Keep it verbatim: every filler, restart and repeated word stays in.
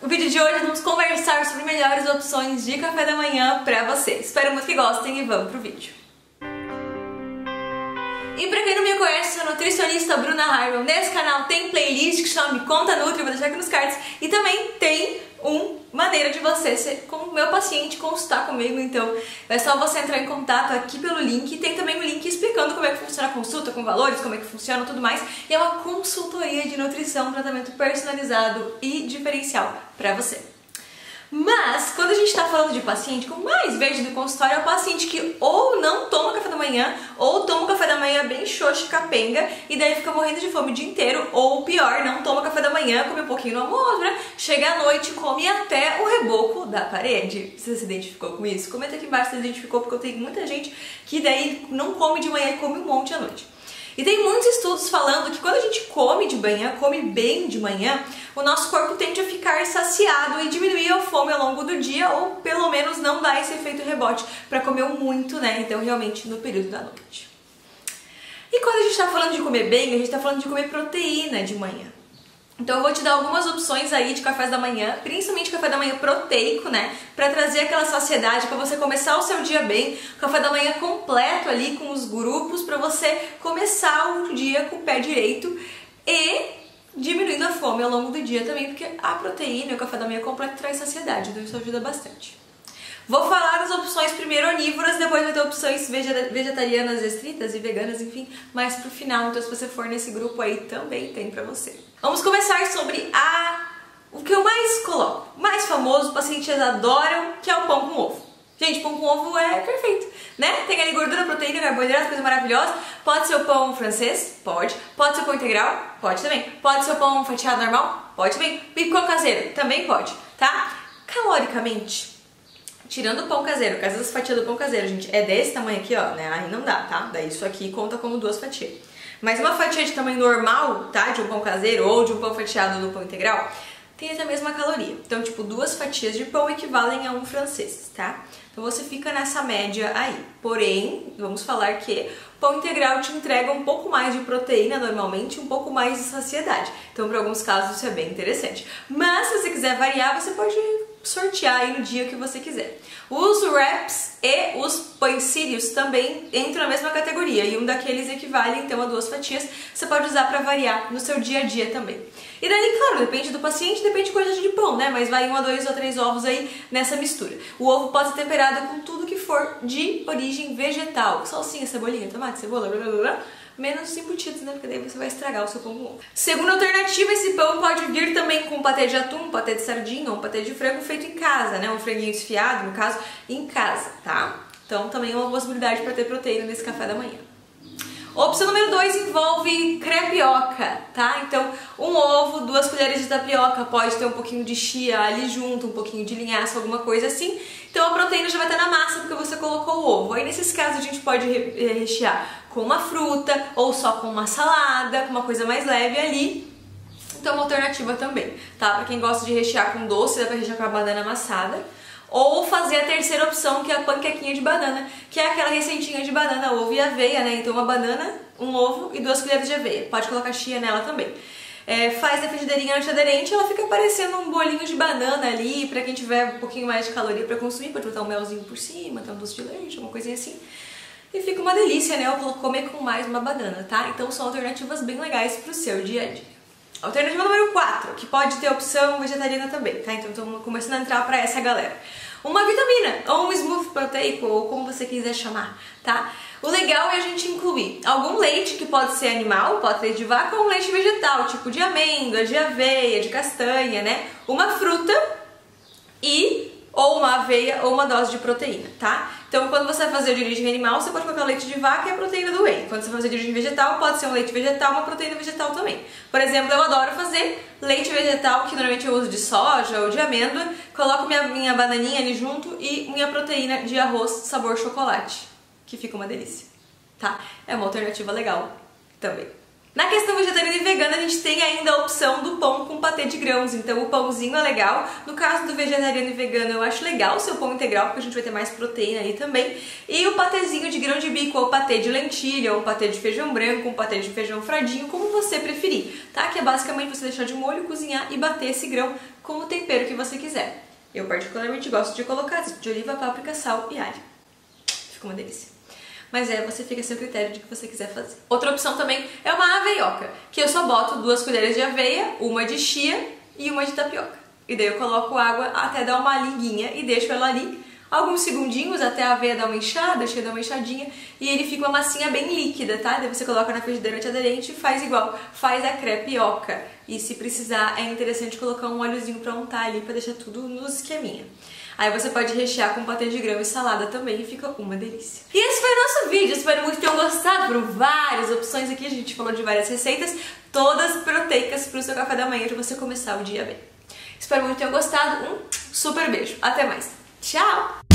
O vídeo de hoje vamos conversar sobre melhores opções de café da manhã pra você. Espero muito que gostem e vamos pro vídeo. E pra quem não me conhece, eu sou a nutricionista Bruna Harmon. Nesse canal tem playlist que chama Me Conta Nutri, vou deixar aqui nos cards. E também tem uma maneira de você ser como meu paciente, consultar comigo. Então é só você entrar em contato aqui pelo link. Tem também um link explicando como é que funciona a consulta, com valores, como é que funciona tudo mais. E é uma consultoria de nutrição, tratamento personalizado e diferencial pra você. Mas, quando a gente tá falando de paciente, o que eu mais vejo no consultório é o paciente que ou não toma café da manhã, ou toma café da manhã bem xoxo, capenga, e daí fica morrendo de fome o dia inteiro, ou pior, não toma café da manhã, come um pouquinho no almoço, né? Chega à noite e come até o reboco da parede. Você se identificou com isso? Comenta aqui embaixo se você se identificou, porque eu tenho muita gente que daí não come de manhã e come um monte à noite. E tem muitos estudos falando que quando a gente come de manhã, come bem de manhã, o nosso corpo tende a ficar saciado e diminuir a fome ao longo do dia, ou pelo menos não dar esse efeito rebote para comer muito, né? Então realmente no período da noite. E quando a gente está falando de comer bem, a gente está falando de comer proteína de manhã. Então eu vou te dar algumas opções aí de cafés da manhã, principalmente café da manhã proteico, né? Pra trazer aquela saciedade, pra você começar o seu dia bem. Café da manhã completo ali com os grupos, pra você começar o dia com o pé direito e diminuindo a fome ao longo do dia também, porque a proteína e o café da manhã completo traz saciedade, então isso ajuda bastante. Vou falar das opções primeiro onívoras, depois vai ter opções vegetarianas restritas e veganas, enfim, mais pro final. Então se você for nesse grupo aí, também tem pra você. Vamos começar sobre a... o que eu mais coloco, o mais famoso, os pacientes adoram, que é o pão com ovo. Gente, pão com ovo é perfeito, né? Tem ali gordura, proteína, carboidrato, coisa maravilhosa. Pode ser o pão francês? Pode. Pode ser o pão integral? Pode também. Pode ser o pão fatiado normal? Pode também. E pão caseiro? Também pode, tá? Caloricamente, tirando o pão caseiro, que às vezes a fatia do pão caseiro, gente, é desse tamanho aqui, ó, né? Aí não dá, tá? Daí isso aqui conta como duas fatias. Mas uma fatia de tamanho normal, tá? De um pão caseiro ou de um pão fatiado no pão integral, tem a mesma caloria. Então, tipo, duas fatias de pão equivalem a um francês, tá? Então você fica nessa média aí. Porém, vamos falar que pão integral te entrega um pouco mais de proteína normalmente, um pouco mais de saciedade. Então, para alguns casos, isso é bem interessante. Mas, se você quiser variar, você pode sortear aí no dia que você quiser. Os wraps e os pães sírios também entram na mesma categoria e um daqueles equivale então a duas fatias. Você pode usar para variar no seu dia a dia também. E daí, claro, depende do paciente, depende de quantidade de pão, né? Mas vai um a dois ou três ovos aí nessa mistura. O ovo pode ser temperado com tudo que for de origem vegetal. Salsinha, cebolinha, tomate, cebola, blá blá blá. Menos embutidos, né? Porque daí você vai estragar o seu pão com ovo. Segunda alternativa, esse pão pode vir também com patê de atum, patê de sardinha ou um patê de frango feito em casa, né? Um franguinho desfiado, no caso, em casa, tá? Então também é uma possibilidade para ter proteína nesse café da manhã. Opção número dois envolve crepioca, tá? Então, um ovo, duas colheres de tapioca, pode ter um pouquinho de chia ali junto, um pouquinho de linhaça, alguma coisa assim. Então a proteína já vai estar na massa porque você colocou o ovo. Aí nesses casos a gente pode rechear com uma fruta ou só com uma salada, com uma coisa mais leve ali. Então uma alternativa também, tá? Pra quem gosta de rechear com doce, dá pra rechear com a banana amassada. Ou fazer a terceira opção, que é a panquequinha de banana, que é aquela receitinha de banana, ovo e aveia, né? Então uma banana, um ovo e duas colheres de aveia. Pode colocar chia nela também. É, faz a frigideirinha antiaderente, ela fica parecendo um bolinho de banana ali, pra quem tiver um pouquinho mais de caloria pra consumir, pode botar um melzinho por cima, ter um doce de leite, uma coisinha assim. E fica uma delícia, né? Eu comer com mais uma banana, tá? Então são alternativas bem legais pro seu dia a dia. Alternativa número quatro, que pode ter opção vegetariana também, tá? Então estamos começando a entrar pra essa galera. Uma vitamina, ou um smoothie proteico, ou como você quiser chamar, tá? O legal é a gente incluir algum leite, que pode ser animal, pode ser de vaca, ou um leite vegetal, tipo de amêndoa, de aveia, de castanha, né? Uma fruta e ou uma aveia ou uma dose de proteína, tá? Então, quando você vai fazer de origem animal, você pode colocar o leite de vaca e a proteína do whey. Quando você vai fazer de origem vegetal, pode ser um leite vegetal e uma proteína vegetal também. Por exemplo, eu adoro fazer leite vegetal, que normalmente eu uso de soja ou de amêndoa, coloco minha, minha bananinha ali junto e minha proteína de arroz sabor chocolate, que fica uma delícia, tá? É uma alternativa legal também. Na questão vegetariana e vegana, a gente tem ainda a opção do pão com patê patê de grãos, então o pãozinho é legal. No caso do vegetariano e vegano, eu acho legal o seu pão integral, porque a gente vai ter mais proteína aí também. E o patezinho de grão de bico, ou patê de lentilha, ou patê de feijão branco, ou patê de feijão fradinho, como você preferir, tá? Que é basicamente você deixar de molho, cozinhar e bater esse grão com o tempero que você quiser. Eu particularmente gosto de colocar azeite de oliva, páprica, sal e alho. Fica uma delícia. Mas é, você fica a seu critério de que você quiser fazer. Outra opção também é uma aveioca, que eu só boto duas colheres de aveia, uma de chia e uma de tapioca. E daí eu coloco água até dar uma liguinha e deixo ela ali alguns segundinhos até a aveia dar uma inchada, a chia dar uma inchadinha, e ele fica uma massinha bem líquida, tá? Daí você coloca na frigideira antiaderente e faz igual, faz a crepioca. E se precisar, é interessante colocar um óleozinho pra untar ali, pra deixar tudo no esqueminha. Aí você pode rechear com patê de grão e salada também e fica uma delícia. E esse foi o nosso vídeo, espero muito que tenham gostado. Foram várias opções aqui, a gente falou de várias receitas, todas proteicas pro seu café da manhã de você começar o dia bem. Espero muito que tenham gostado, um super beijo, até mais, tchau!